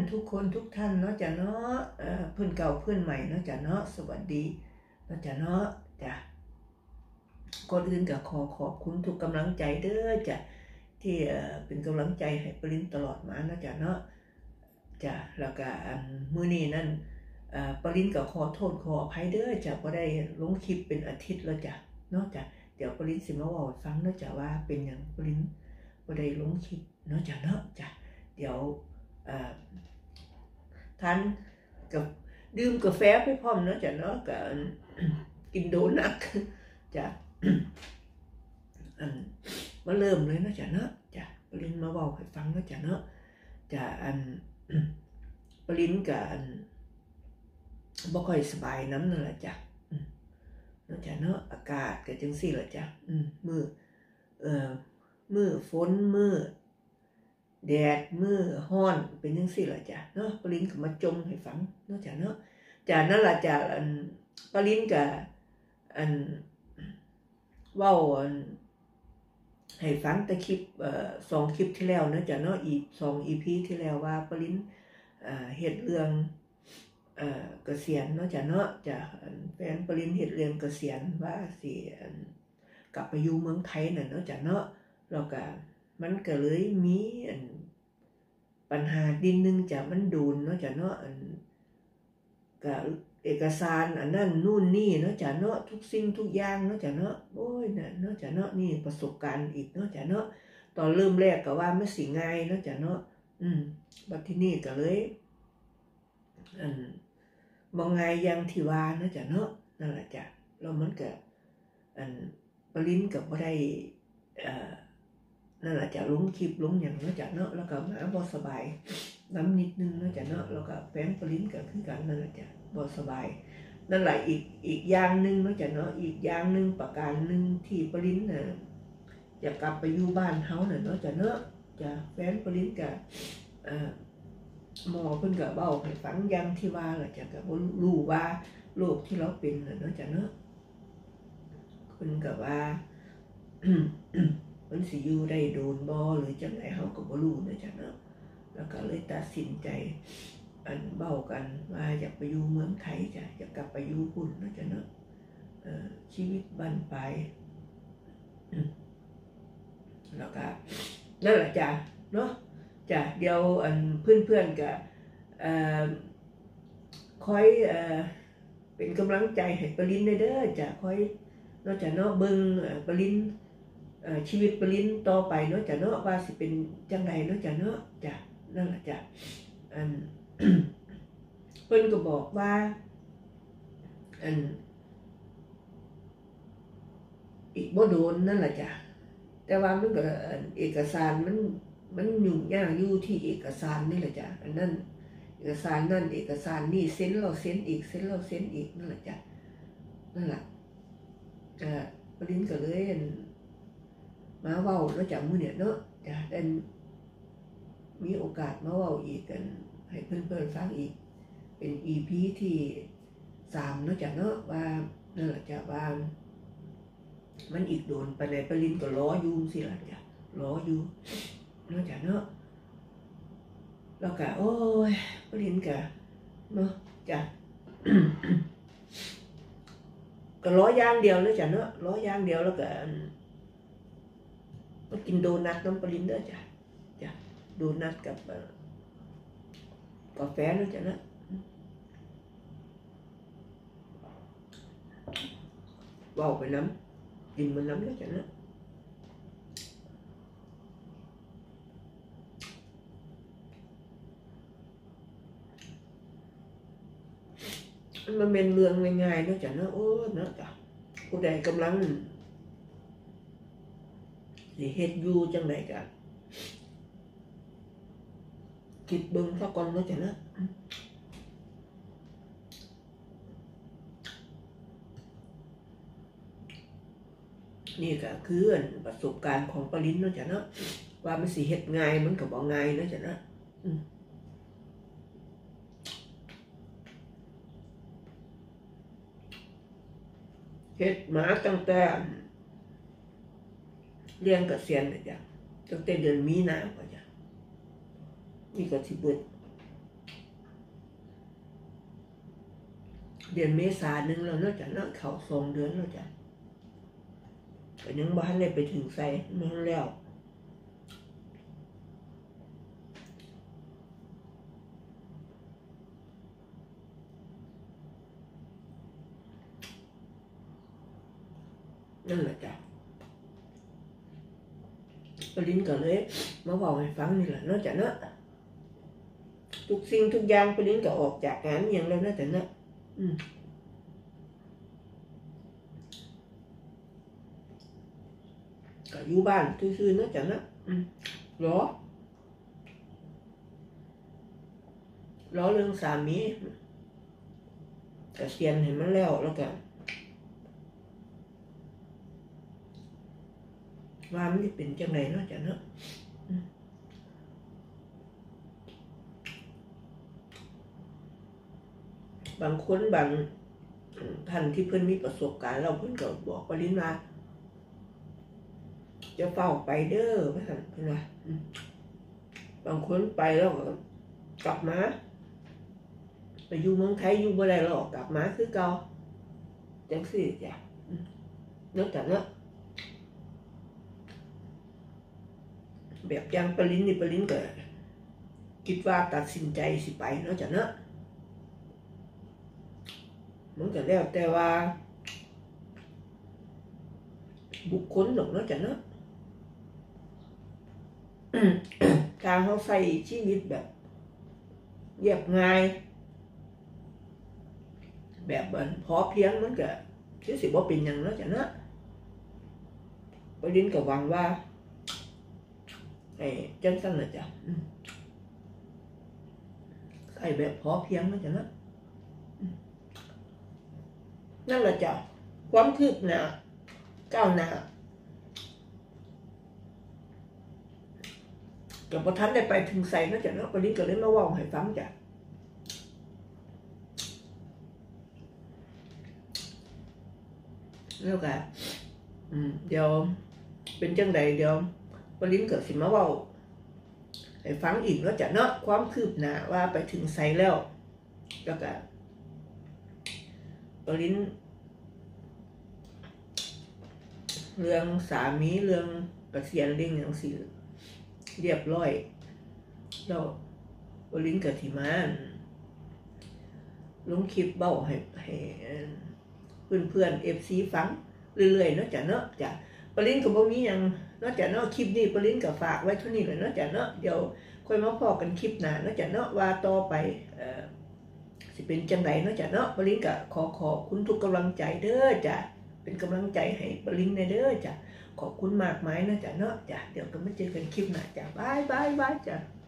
ทุกคนทุกท่านเนาะจ้ะเนาะเพื่อนเก่าเพื่อนใหม่เนาะจ้ะเนาะสวัสดีเนาะจ้ะเนาะจ้ะก่อนอื่นก็ขอบคุณทุกกำลังใจเด้อจ้ะที่เป็นกำลังใจให้ปรินตลอดมาเนาะจ้ะเนาะจ้ะแล้วก็มื้อนี้นั่นปรินก็ขอโทษขออภัยเด้อจ้ะบ่ได้ลงคลิปเป็นอาทิตย์แล้วจ้ะเนาะจ้ะเดี๋ยวปรินสิมาเว้าให้ฟังเนาะจ้ะว่าเป็นหยังปรินบ่ได้ลงคลิปเนาะจ้ะเนาะจ้ะเดี๋ยวทานกับดื่มกาแฟไปพร้อมเนาะจ้ะเนาะกับกินโดนัทจ้ะมาเริ่มเลยเนาะจ้ะเนาะจ้ะปรินมาบอกให้ฟังเนาะจ้ะเนาะจ้ะปรินกับบ่ค่อยสบายน้ำนั่นแหละจ้ะเนาะจ้ะเนาะอากาศก็จังซี่แหละจ้ะมื้อฝนมื้อแดดมื้อร้อนเป็นจังซี่ล่ะจ้ะเนาะปรินก็มาจมให้ฟังเนาะจ้ะเนาะจ้ะนั่นล่ะจ้ะปรินก็เว้าให้ฟังแต่คลิป2คลิปที่แล้วเนาะจ้ะเนาะอีก2 EP ที่แล้วว่าปรินเฮ็ดเรื่องเกษียณเนาะจ้ะเนาะจ้ะแฟนปรินเฮ็ดเรื่องเกษียณว่าสิกลับไปอยู่เมืองไทยน่ะเนาะจ้ะเนาะแล้วก็มันก็เลยมีปัญหาดินนึงจ้ะมันโดนเนาะจ้ะเนาะก็เอกสารอันนั้นนู่นนี่เนาะจ้ะเนาะทุกสิ่งทุกอย่างเนาะจ้ะเนาะโอ้ยน่ะเนาะจ้ะเนาะนี่ประสบการณ์อีกเนาะจ้ะเนาะตอนเริ่มแรกก็ว่ามันสิง่ายเนาะจ้ะเนาะบัดทีนี้ก็เลยบ่ง่ายอย่างที่ว่าเนาะจ้ะเนาะนั่นแหละจ้ะแล้วมันก็ปรินก็บ่ได้นั่นแหละจ้ะลงคลิปลงหยังเนาะจ้ะเนาะแล้วก็หมาบ่สบายน้ำนิดนึงเนาะจ้ะเนาะแล้วก็แฟนปรินก็คือกันนั่นแหละจ้ะบ่สบายนั่นแหละอีกอย่างนึงเนาะจ้ะเนาะอีกอย่างนึงประการนึงที่ปรินน่ะอยากกลับไปอยู่บ้านเฮาน่ะเนาะจ้ะเนาะจ้ะแฟนปรินก็หมอเพิ่นก็เว้าให้ฟังอย่างที่ว่าล่ะจ้ะก็บ่รู้ว่าโรคที่เราเป็นน่ะเนาะจ้ะเนาะเพิ่นก็ว่ามันสิอยู่ได้โดนบ่หรือจังได๋เฮาก็บ่รู้เนาะจ้ะเนาะแล้วก็เลยตัดสินใจเว้ากันว่าอยากไปอยู่เมืองไทยจ้ะอยากกลับไปอยู่พุ่นเนาะจ้ะเนาะชีวิตบ้านปลายแล้วก็นั่นแหละจ้ะเนาะจ้ะเดี๋ยวเพื่อนๆก็คอยเป็นกำลังใจให้ปรินเด้อจ้ะคอยเนาะจ้ะเนาะเบิ่งปรินชีวิตปรินต่อไปเนาะจ้ะเนาะว่าสิเป็นจังไดเนาะจ้ะเนาะจ้ะนั่นแหละจ้ะเพิ่นก็บอกว่าอีกบ่โดนนั่นแหละจ้ะแต่ว่ามันก็เอกสารมันยุ่งยากอยู่ที่เอกสารนี่แหละจ้ะอันนั้นเอกสารนั่นเอกสารนี่เซ็นเราเซ็นอีกเซ็นเราเซ็นอีกนั่นแหละจ้ะนั่นแหละปรินก็เลยมาเว้าแล้วจ้ะมื้อเนี่ยเนาะจ้ะได้มีโอกาสมาเว้าอีกกันให้เพื่อนๆฟังอีกเป็น EP ที่3เนาะจ้ะเนาะว่านั่นแหละจ้ะว่ามันอีกโดนไปไหนปรินก็รออยู่สิล่ะจ้ะรออยู่เนาะจ้ะเนาะแล้วก็โอ้ยปรินก็เนาะจ้ะ ก็รออย่างเดียวเลยจ้ะเนาะรออย่างเดียวแล้วก็มากินโดนัทน้ำปรินเด้อจ้ะจ้ะโดนัทกับกาแฟเนาะจ้ะเนาะเว้าไปน้ำกินมันน้ำแล้วจ้ะเนาะมันเป็นเรื่องง่ายๆเนาะจ้ะเนาะโอ้เนาะจ้ะผู้ใดกำลังสิเฮ็ดอยู่จังไดก็คิดเบิ่งซะก่อนเนาะจ้ะเนาะนี่ก็คือประสบการณ์ของปรินเนาะจ้ะเนาะว่ามันสิเฮ็ดง่ายมันก็บ่ง่ายเนาะจ้ะเนาะเฮ็ดมาตั้งแต่เรียนเกษียณเลยจ้ะตั้งแต่เดือนมีนาคมจ้ะนี่ก็สิเบิดเดือนเมษายนนึงแล้วเนาะจ้ะเนาะเข้า2 เดือนแล้วจ้ะแต่ยังบ่ทันได้ไปถึงใส่นั่นแล้วนั่นแหละจ้ะปรินก็เลยมาบอกให้ฟังนี่แหละเนาะจ้ะเนาะทุกสิ่งทุกอย่างปรินก็ออกจากงานอย่างแล้วเนาะจ้ะเนาะก็อยู่บ้านซื่อๆเนาะจ้ะเนาะรอเรื่องสามีเกษียณให้มันแล้วก็ว่ามันจะเป็นจังไดเนาะจ้ะเนาะบางคนบางท่านที่เพิ่นมีประสบการณ์เราเพิ่นก็บอกปรินว่าจะเฝ้าไปเด้อว่าซั่นเพิ่นว่าบางคนไปแล้วก็กลับมาไปอยู่เมืองไทยอยู่บ่ได้หรอกกลับมาคือเก่าจังซี่จ้ะเนาะจ้ะเนาะแบบอย่างปรินนี่ปรินก็คิดว่าตัดสินใจสิไปเนาะจ้ะเนาะมันก็แล้วแต่ว่าบุคคลหรอกเนาะจ้ะเนาะการเขาใส่ชีวิตแบบเรียบง่ายแบบพอเพียงมันก็คือสิบ่เป็นหยังเนาะจ้ะเนาะปรินก็หวังว่าจังซั่นน่ะจ้ะใส่แบบพอเพียงเนาะจ้ะเนาะนั่นแหละจ้ะความคืบหน้าก้าวหน้ากับพอทันได้ไปถึงใส่เนาะจ้ะเนาะปรินก็เลยมาเว้าให้ฟังจ้ะแล้วก็เดี๋ยวเป็นจังใดเดี๋ยวปรินก็สิมาเว้าให้ฟังอีกเนาะจ้ะเนาะความคืบหน้าว่าไปถึงใส่แล้วก็ปรินเรื่องสามีเรื่องเกษียณเรื่องอย่างสิเรียบร้อยแล้วปรินก็สิมาลงคลิปเบ้าให้เพื่อนๆ FC ฟังเรื่อยๆเนาะจ้ะเนาะจ้ะปรินก็บ่มีหยังเนาะจ้ะเนาะคลิปนี้ปรินก็ฝากไว้เท่านี้เลยเนาะจ้ะเนาะเดี๋ยวค่อยมาพอกันคลิปหน้าเนาะจ้ะเนาะว่าต่อไปสิเป็นจังไดเนาะจ้ะเนาะปรินก็ขอบคุณทุกกำลังใจเด้อจ้ะเป็นกำลังใจให้ปรินในเด้อจ้ะขอบคุณมากมายนะจ้ะเนาะจ้ะเดี๋ยวก็มาเจอกันคลิปหน้าจ้ะบายจ้ะ